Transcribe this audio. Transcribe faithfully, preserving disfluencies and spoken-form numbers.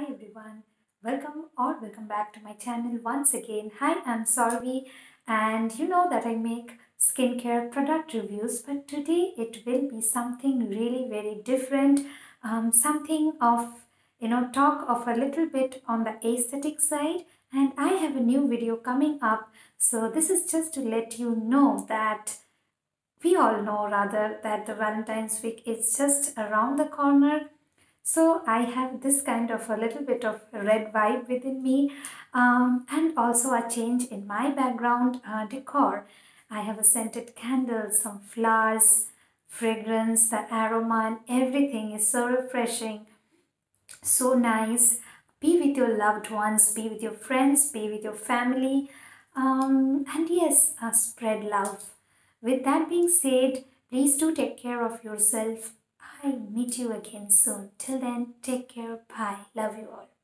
everyone, welcome or welcome back to my channel once again. Hi, I'm Sorvi, and you know that I make skincare product reviews, but today it will be something really very different, um, something of you know talk of a little bit on the aesthetic side, and I have a new video coming up. So this is just to let you know that we all know rather that the Valentine's week is just around the corner. So I have this kind of a little bit of red vibe within me, um, and also a change in my background uh, decor. I have a scented candle, some flowers, fragrance, the aroma, and everything is so refreshing, so nice. Be with your loved ones, be with your friends, be with your family, um, and yes, uh, spread love. With that being said, please do take care of yourself. I meet you again soon. Till then, take care. Bye. Love you all.